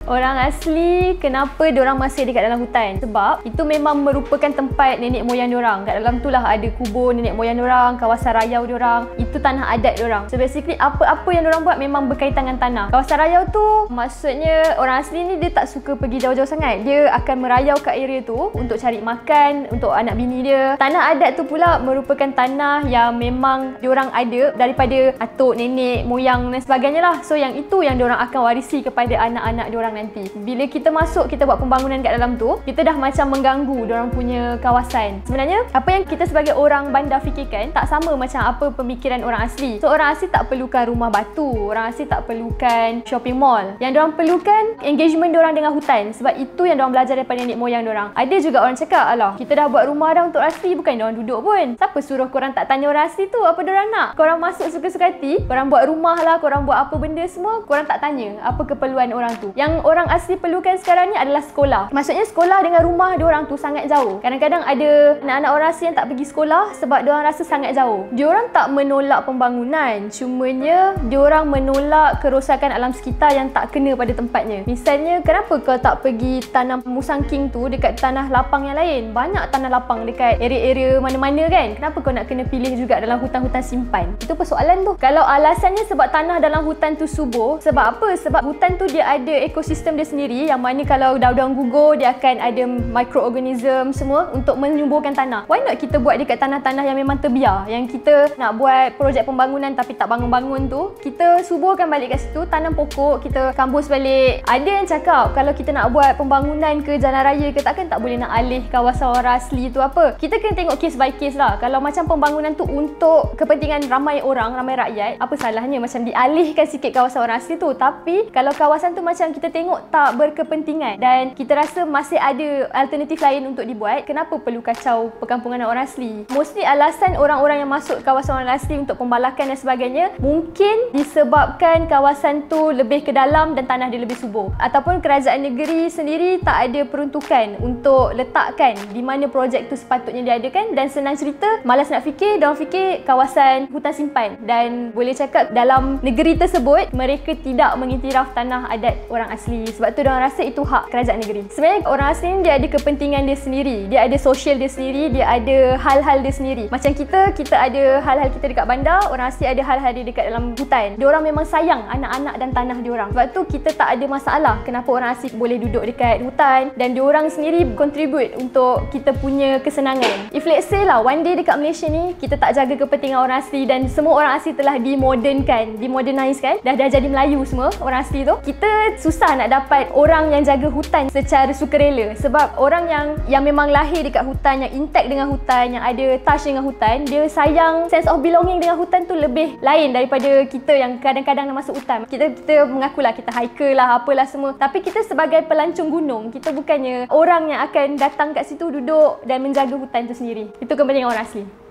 Orang asli, kenapa diorang masih dekat dalam hutan? Sebab itu memang merupakan tempat nenek moyang diorang. Kat dalam tu lah ada kubur nenek moyang diorang, kawasan rayau diorang. Itu tanah adat diorang. So basically apa-apa yang diorang buat memang berkaitan dengan tanah. Kawasan rayau tu maksudnya orang asli ni dia tak suka pergi jauh-jauh sangat. Dia akan merayau kat area tu untuk cari makan untuk anak bini dia. Tanah adat tu pula merupakan tanah yang memang diorang ada daripada atuk, nenek, moyang dan sebagainya lah. So yang itu yang diorang akan warisi kepada anak-anak diorang nanti. Bila kita masuk, kita buat pembangunan kat dalam tu, kita dah macam mengganggu diorang punya kawasan. Sebenarnya apa yang kita sebagai orang bandar fikirkan tak sama macam apa pemikiran orang asli. So orang asli tak perlukan rumah batu, orang asli tak perlukan shopping mall. Yang diorang perlukan engagement diorang dengan hutan. Sebab itu yang diorang belajar daripada nenek moyang diorang. Ada juga orang cakap, alah kita dah buat rumah dah untuk asli, bukan diorang duduk pun. Siapa suruh korang tak tanya orang asli tu apa diorang nak? Korang masuk suka-suka hati, korang buat rumah lah, korang buat apa benda semua, korang tak tanya apa keperluan orang tu. Yang orang asli perlukan sekarang ni adalah sekolah. Maksudnya sekolah dengan rumah diorang tu sangat jauh. Kadang-kadang ada anak-anak orang asli yang tak pergi sekolah sebab diorang rasa sangat jauh. Diorang tak menolak pembangunan, cumanya diorang menolak kerosakan alam sekitar yang tak kena pada tempatnya. Misalnya, kenapa kau tak pergi tanam musang king tu dekat tanah lapang yang lain? Banyak tanah lapang dekat area-area mana-mana kan? Kenapa kau nak kena pilih juga dalam hutan-hutan simpan? Itu persoalan tu. Kalau alasannya sebab tanah dalam hutan tu subur, sebab apa? Sebab hutan tu dia ada ekosistem dia sendiri, yang mana kalau daun-daun gugur dia akan ada microorganism semua untuk menyuburkan tanah. Why not kita buat dekat tanah-tanah yang memang terbiar, yang kita nak buat projek pembangunan tapi tak bangun-bangun tu, kita suburkan balik kat situ, tanam pokok, kita kambus balik. Ada yang cakap kalau kita nak buat pembangunan ke jalan raya ke, takkan tak boleh nak alih kawasan orang asli tu apa. Kita kena tengok case by case lah. Kalau macam pembangunan tu untuk kepentingan ramai orang, ramai rakyat, apa salahnya macam dialihkan sikit kawasan orang asli tu. Tapi kalau kawasan tu macam kita tengok tak berkepentingan dan kita rasa masih ada alternatif lain untuk dibuat, kenapa perlu kacau perkampungan orang asli? Mostly alasan orang-orang yang masuk kawasan orang asli untuk pembalakan dan sebagainya mungkin disebabkan kawasan tu lebih ke dalam dan tanah dia lebih subur, ataupun kerajaan negeri sendiri tak ada peruntukan untuk letakkan di mana projek tu sepatutnya diadakan, dan senang cerita malas nak fikir, diorang fikir kawasan hutan simpan, dan boleh cakap dalam negeri tersebut mereka tidak mengiktiraf tanah adat orang asli. Sebab tu diorang rasa itu hak kerajaan negeri. Sebenarnya orang asli ni dia ada kepentingan dia sendiri, dia ada sosial dia sendiri, dia ada hal-hal dia sendiri. Macam kita ada hal-hal kita dekat bandar, orang asli ada hal-hal dia dekat dalam hutan. Diorang memang sayang anak-anak dan tanah diorang. Sebab tu kita tak ada masalah kenapa orang asli boleh duduk dekat hutan, dan diorang sendiri contribute untuk kita punya kesenangan. If let's say lah one day dekat Malaysia ni kita tak jaga kepentingan orang asli dan semua orang asli telah dimodernize kan, dah jadi Melayu semua orang asli tu, kita susah nak dapat orang yang jaga hutan secara sukarela. Sebab orang yang memang lahir dekat hutan, yang intact dengan hutan, yang ada touch dengan hutan, dia sayang, sense of belonging dengan hutan tu lebih lain daripada kita yang kadang-kadang nak masuk hutan. Kita mengakulah kita hiker lah, apalah semua, tapi kita sebagai pelancong gunung, kita bukannya orang yang akan datang kat situ duduk dan menjaga hutan tu sendiri. Itu kepentingan orang asli.